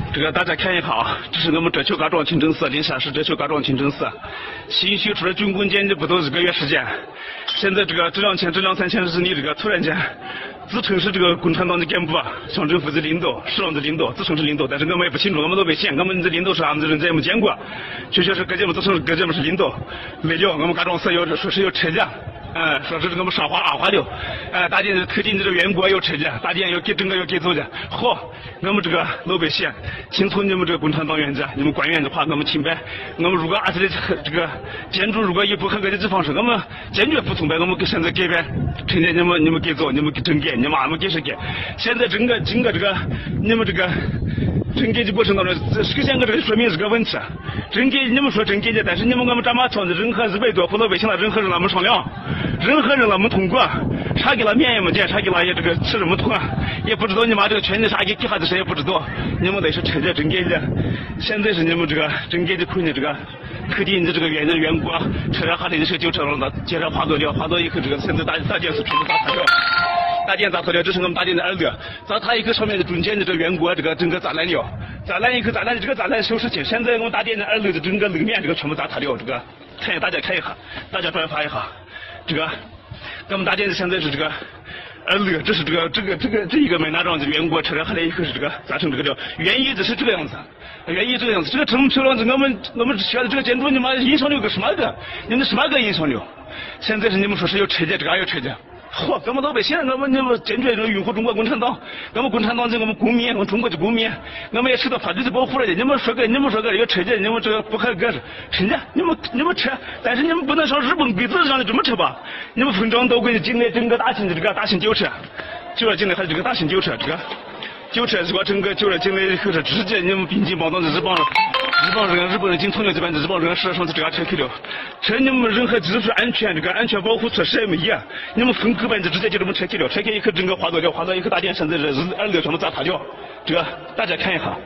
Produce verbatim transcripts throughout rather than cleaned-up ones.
这个大家看一下啊，这是我们浙丘高庄清真寺，临夏市浙丘高庄清真寺，新修出来军工建的不到一个月时间，现在这个这两天这两三天是你这个突然间自称是这个共产党的干部啊，乡政府的领导，市上的领导，自称是领导，但是我们也不清楚，我们老百姓，我们的领导是俺们的人，咱也没见过，确确实各节目自称各节目是领导，来了，我们高庄寺要说是要拆家。嗯，说是我们上花二花六，哎，大家特定这个员工要拆家，大家要给整个要给走的。好，我们这个老百姓听从你们这个共产党员子、你们官员的话，我们清白。我们如果而且这个建筑如果有不合格的地方，是我们坚决服从呗。我们现在改变，趁着你们你们给走，你们整改，你们俺们给谁改？现在整个整个这个你们这个。整改的过程当中，首先我这个说明这个问题，整改你们说整改的，但是你们我们这么村的人和一百多户老百姓了，人和人了没商量，人和人了没通过，查给了面也没见，查给了也这个吃这么通，也不知道你妈这个圈子啥给给啥子谁也不知道，你们得是拆这整改的，现在是你们这个整改的困的这个特定的这个原人员工，车上下来的时候就车上了，接着划到了，划到以后这个现在大大件是全部打塌了。大店砸脱了，这是我们大店的儿子，砸他一个上面的中间的这个圆锅，这个整个砸烂了，砸烂以后砸烂的这个砸烂小事情，现在我们大店的儿子的整个楼面这个全部砸塌了，这个看一下大家看一下，大家转发一下，这个我们大店的现在是这个儿子，这是这个这个这个这一个买那张的圆锅，车上下来以后是这个砸成这个了，原因就是这个样子，原因这个样子，这个这么漂亮子，我们我们学的这个建筑你妈影响了个什么个？你们什么个影响了？现在是你们说是要拆的，这个也要拆的。嚯，我们老百姓，我们你们坚决拥护中国共产党，我们共产党是我们公民，我们中国的公民，我们也受到法律的保护了的。你们说个，你们说个要拆的，你们这个不合格，真的，你们你们拆，但是你们不能像日本鬼子上的这么拆吧？你们分赃到柜进来整个大型的这个大型轿车，就要进来还是这个大型轿车，这个轿车这个整个轿车进来以后是直接你们并进帮到日本。日本人，日本人进从了这边，日本人实际上是这样拆去了。拆你们任何技术安全这个安全保护措施也没有，你们分割班就直接就这么拆去了，拆开以后整个划到了，划到以后大店现在是二楼全部砸塌了。这个大家看一下。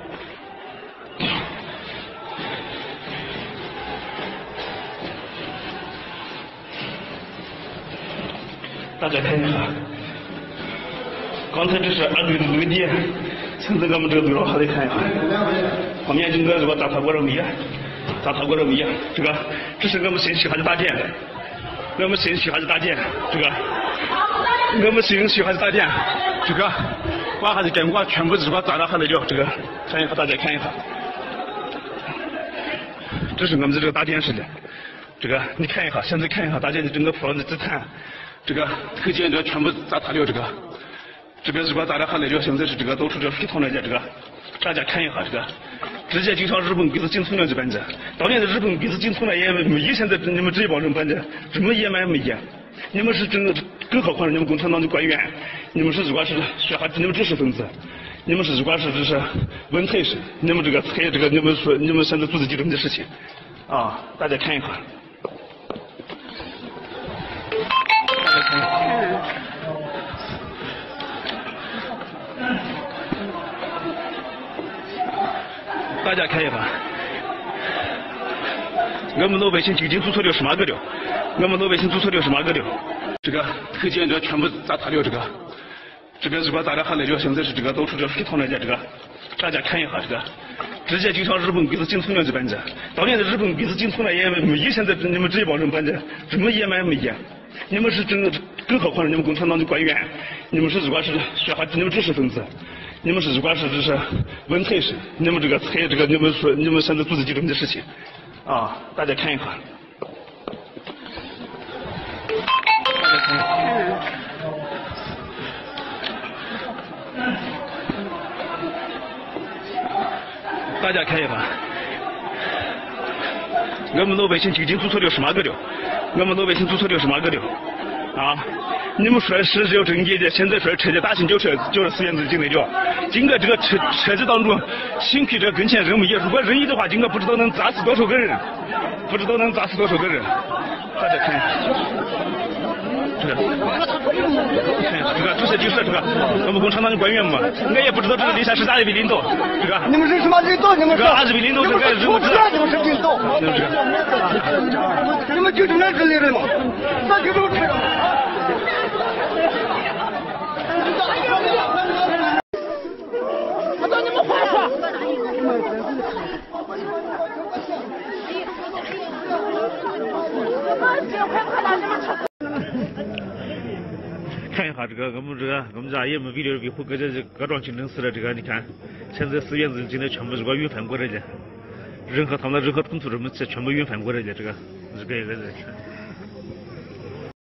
大家看一下，刚才这是二楼的楼底。现在我们这个楼上还得看一下，旁边整个这个砸塌过了没？砸塌过了没？这个这是我们新修还是大店？我们新修还是大店？这个我们新修还是大店？这个挂还是跟挂，全部是挂砸了下来了。这个看一下，大家看一下，这是我们这个大电视的。这个你看一下，现在看一下大家的整个铺上的地毯，这个头件这全部砸塌了。这个。这边如果砸了下来了，现在是这个到处这水塘来的这个，大家看一下这个，直接就像日本鬼子进村了这般子。当年的日本鬼子进村了也没有现在你们这一帮人办的这么野蛮没有。你们是真的，更何况是你们共产党的官员，你们是如果是学哈，你们知识分子，你们是如果是这是文采是，你们这个才这个你们说你们现在做自己这么的事情，啊，大家看一下。大家看一下。大家看一下，我们老百姓究竟做错了什么个了？我们老百姓做错了什么个了？这个头件这全部砸塌了，这个这边如果砸了下来了，现在是这个到处这水塘来的这个，大家看一下这个，直接就像日本鬼子进村了这般子。当年的日本鬼子进村了也没有现在你们这一帮人办的这么野蛮没有。你们是真的，更何况是你们共产党的官员，你们是如果是学哈，你们知识分子。你们是如果是这是文采是，你们这个才这个你们说你们现在做自己这么的事情，啊，大家看一下。大家看一下。大家看一下，我们老百姓究竟做错了什么个了？我们老百姓做错了什么个了？啊！你们说是要整改的，现在说车的大型轿车就是四院子进来了，经过这个车车子当中，幸亏这跟前人没有，如果人有的话，经过不知道能砸死多少个人，不知道能砸死多少个人。大家看，这个，看这个，这些就是这个我们共产党的官员嘛，我也不知道这个历史是哪一位领导，这个。 你们是什么领导？你们这个二十位领导，这个人物知道。 你们是领导。 你们这个。你们就这么之类的吗？那就这么吃。 我找你们话说。 看一下这个我们这个我们家也没为了维护各家这各庄清真寺的这个，你看现在寺院子今天全部这个运翻过来的，任何他们的任何吞吐什么全部运翻过来的，这个这个这个。